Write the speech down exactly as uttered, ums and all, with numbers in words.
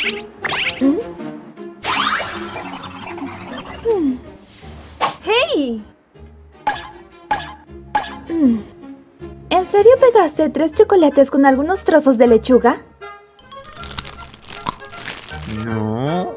¿Mm? Mm. ¡Hey! Mm. ¿En serio pegaste tres chocolates con algunos trozos de lechuga? No.